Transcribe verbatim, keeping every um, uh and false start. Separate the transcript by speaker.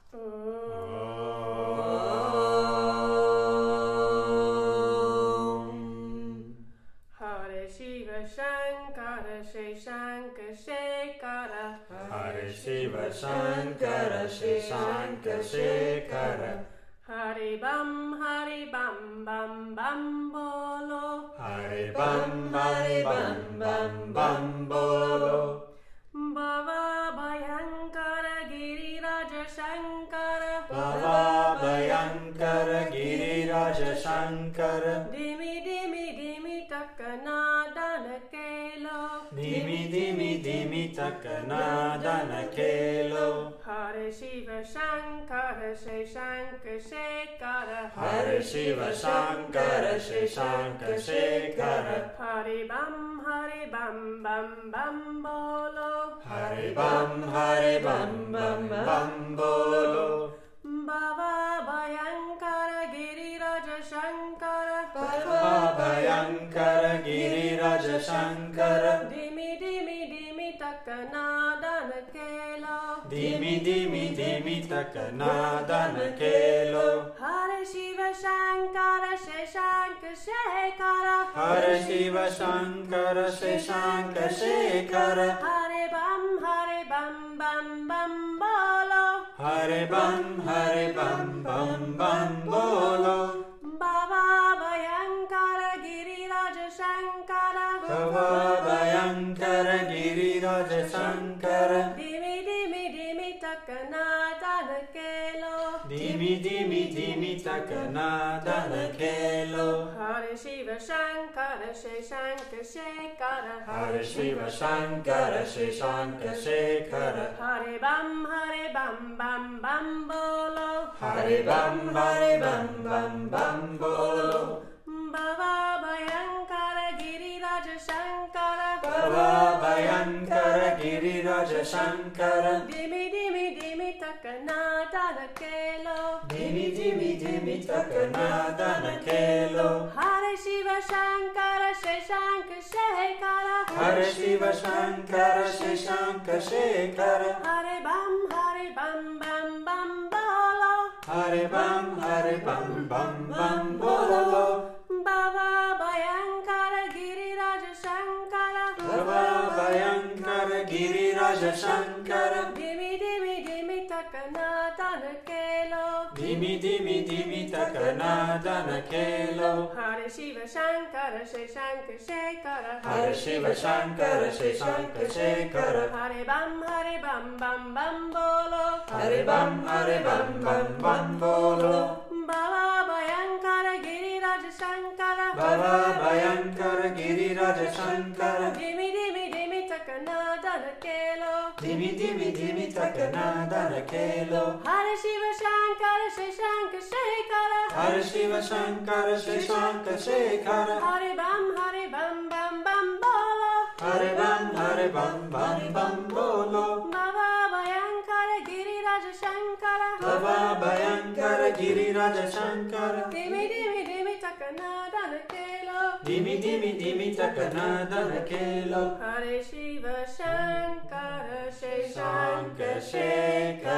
Speaker 1: Hare Shiva Shankara Shankara Shekhara.
Speaker 2: Hare Bam Hare Bam Bam Bam Bolo.
Speaker 1: Hare Bam Hare Bam Bam Bam Bolo.
Speaker 2: Bhava Bhayankara Giriraja Shankara.
Speaker 1: Bhava Bhayankara Giriraja Shankara.
Speaker 2: Dimi Dimi Dimi Takana Dana Kelo.
Speaker 1: Dimi Dimi Dimi Takana Dana Kelo.
Speaker 2: Hare Shiva Shankara Shankara Shekhara.
Speaker 1: Hare Shiva Shankara Shankara Shekhara.
Speaker 2: Hare Bam Hare Bam Bam Bam Bolo.
Speaker 1: Hare Bam Hare Bam Bam Bam Bolo.
Speaker 2: Bhava Bhayankara Giriraja Shankara.
Speaker 1: Bhava Bhayankara Giriraja Shankara.
Speaker 2: Dimi Dimi Dimi Takana Dana Kelo.
Speaker 1: Dimi Dimi Dimi Takana Dana Kelo.
Speaker 2: Hare Shiva Shankara Shankara Shekhara.
Speaker 1: Hare Shiva Shankara Shankara Shekhara.
Speaker 2: Hare Bam Hare Bam Bam Bam Bolo.
Speaker 1: Hare Bam Hare Bam Bam Bam Bolo.
Speaker 2: Bhava Bhayankara Giriraja Shankara.
Speaker 1: Bhava Bhayankara Giriraja Shankara.
Speaker 2: Dimi Dimi Dimi Takana Dana Kelo.
Speaker 1: Dimi Dimi Dimi Takana Dana Kelo.
Speaker 2: Hare Shiva Shankara Shankara Shekhara.
Speaker 1: Hare Shiva Shankara Shankara Shekhara.
Speaker 2: Hare Bam Hare Bam Bam Bam Bolo.
Speaker 1: Hare Bam Hare Bam Bam Bam Bolo.
Speaker 2: Bhava Bhayankara Giriraja Shankara.
Speaker 1: Bhava Bhayankara Giriraja Shankara.
Speaker 2: Dimi Dimi Dimi Takana Dana Kelo.
Speaker 1: Dimi Dimi Dimi Takana Dana Kelo.
Speaker 2: Hare Shiva Shankara Shankara Shekhara.
Speaker 1: Hare Shiva Shankara Shankara Shekhara.
Speaker 2: Hare Bam Hare Bam Bam Bam Bolo.
Speaker 1: Hare Bam Hare Bam Bam Bam Bolo.
Speaker 2: Bhava Bhayankara Giriraja Shankara.
Speaker 1: Bhava Bhayankara Giriraja Shankara.
Speaker 2: Dimi Dimi Dimi Takana Dana Kelo.
Speaker 1: Dimi Dimi Dimi Takana Dana Kelo.
Speaker 2: Hare Shiva Shankara Shankara Shekhara.
Speaker 1: Hare Shiva Shankara Shankara Shekhara.
Speaker 2: Hare Bam Hare Bam Bam Bam Bolo.
Speaker 1: Hare Bam Hare Bam Bam Bam Bolo.
Speaker 2: Bhava Bhayankara Giriraja Shankara.
Speaker 1: Bhava Bhayankara Giriraja Shankara.
Speaker 2: Dimi Dimi Dimi Takana Dana Kelo.
Speaker 1: Dimi Dimi Dimi Takana Dana Kelo.
Speaker 2: Hare Shiva Shankara Shankara Shekhara.
Speaker 1: Hare Shiva Shankara Shankara Shekhara.
Speaker 2: Hare Bam Hare Bam Bam Bam Bolo.
Speaker 1: Hare Bam Hare Bam Bam Bam Bolo.
Speaker 2: Bhava Bhayankara Giriraja Shankara.
Speaker 1: Bhava Bhayankara Giriraja Shankara.
Speaker 2: Dimi Dimi Dimi Takana Dana Kelo.
Speaker 1: Dimi Dimi Dimi Takana Dana Kelo.
Speaker 2: Hare Shiva Shankara Shankara
Speaker 1: Shankara Shekhara.